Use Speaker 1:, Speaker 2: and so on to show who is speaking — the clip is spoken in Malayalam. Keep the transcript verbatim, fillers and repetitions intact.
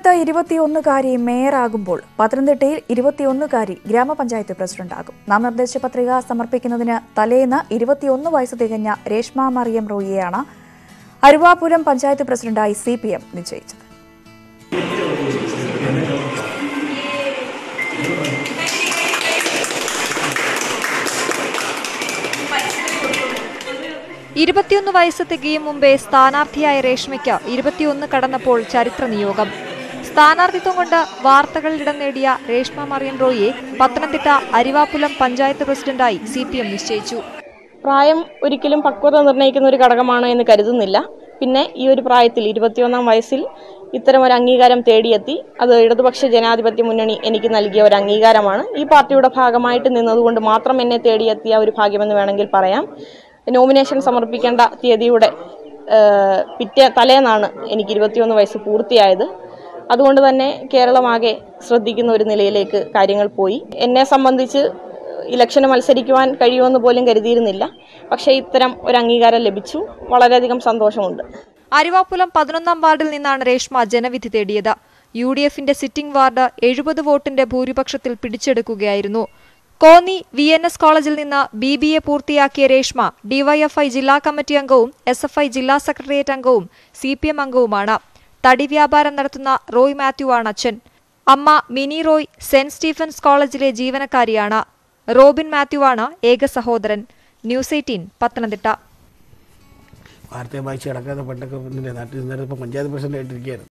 Speaker 1: തിരുവനന്തപുരത്ത് ഇരുപത്തിയൊന്നുകാരി മേയറാകുമ്പോൾ പത്തനംതിട്ടയിൽ ഇരുപത്തിയൊന്നുകാരി ഗ്രാമപഞ്ചായത്ത് പ്രസിഡന്റാകും. നാമനിർദ്ദേശ പത്രിക സമർപ്പിക്കുന്നതിന് തലേന്ന് ഇരുപത്തിയൊന്ന് വയസ്സ് തികഞ്ഞ രേഷ്മ മറിയം റോയിയെയാണ് അരുവാപുരം പഞ്ചായത്ത് പ്രസിഡന്റായി സി പി എം നിശ്ചയിച്ചത്.
Speaker 2: ഇരുപത്തിയൊന്ന് വയസ്സ് തികയും മുമ്പേ സ്ഥാനാർത്ഥിയായ രേഷ്മയ്ക്ക് ഇരുപത്തിയൊന്ന് കടന്നപ്പോൾ ചരിത്ര നിയോഗം. സ്ഥാനാർത്ഥിത്വം കൊണ്ട് വാർത്തകളിൽ ഇടം നേടിയ രേഷ്മ മറിയം റോയിയെ പത്തനംതിട്ട അരിവാപുരം പഞ്ചായത്ത് പ്രസിഡന്റായി സി പി എം നിശ്ചയിച്ചു.
Speaker 3: പ്രായം ഒരിക്കലും പക്വത നിർണ്ണയിക്കുന്ന ഒരു ഘടകമാണ് എന്ന് കരുതുന്നില്ല. പിന്നെ ഈ ഒരു പ്രായത്തിൽ ഇരുപത്തിയൊന്നാം വയസ്സിൽ ഇത്തരം ഒരു അംഗീകാരം തേടിയെത്തി. അത് ഇടതുപക്ഷ ജനാധിപത്യ മുന്നണി എനിക്ക് നൽകിയ ഒരു അംഗീകാരമാണ്. ഈ പാർട്ടിയുടെ ഭാഗമായിട്ട് നിന്നതുകൊണ്ട് മാത്രം എന്നെ തേടിയെത്തിയ ഒരു ഭാഗ്യമെന്ന് വേണമെങ്കിൽ പറയാം. നോമിനേഷൻ സമർപ്പിക്കേണ്ട തീയതിയുടെ പിറ്റേ തലേന്നാണ് എനിക്ക് ഇരുപത്തിയൊന്ന് വയസ്സ് പൂർത്തിയായത്. അതുകൊണ്ട് തന്നെ കേരളമാകെ ശ്രദ്ധിക്കുന്ന ഒരു നിലയിലേക്ക് കാര്യങ്ങൾ പോയി. എന്നെ സംബന്ധിച്ച് ഇലക്ഷന് മത്സരിക്കുവാൻ കഴിയുമെന്ന് പോലും കരുതിയിരുന്നില്ല. പക്ഷേ ഇത്തരം ഒരു അംഗീകാരം ലഭിച്ചു. വളരെയധികം സന്തോഷമുണ്ട്.
Speaker 2: അരിവാപുരം പതിനൊന്നാം വാർഡിൽ നിന്നാണ് രേഷ്മ ജനവിധി തേടിയത്. യു ഡി എഫിന്റെ സിറ്റിംഗ് വാർഡ് എഴുപത് വോട്ടിന്റെ ഭൂരിപക്ഷത്തിൽ പിടിച്ചെടുക്കുകയായിരുന്നു. കോന്നി വി എൻ എസ് കോളേജിൽ നിന്ന് ബി ബി എ പൂർത്തിയാക്കിയ രേഷ്മ ഡിവൈഎഫ്ഐ ജില്ലാ കമ്മിറ്റി അംഗവും എസ് എഫ് ഐ ജില്ലാ സെക്രട്ടേറിയറ്റ് അംഗവും സി പി എം അംഗവുമാണ്. തടി വ്യാപാരം നടത്തുന്ന റോയ് മാത്യു ആണ് അച്ഛൻ. അമ്മ മിനി റോയ് സെന്റ് സ്റ്റീഫൻസ് കോളേജിലെ ജീവനക്കാരിയാണ്. റോബിൻ മാത്യു ആണ് ഏക സഹോദരൻ. News eighteen Pathanamthitta.
Speaker 4: വാർത്തയെ വായിച്ച് കിടക്കാതെ പണ്ടൊക്കെ നാട്ടിൽ പഞ്ചായത്ത് പ്രസിഡന്റ് ആയിട്ടിരിക്കുകയായിരുന്നു.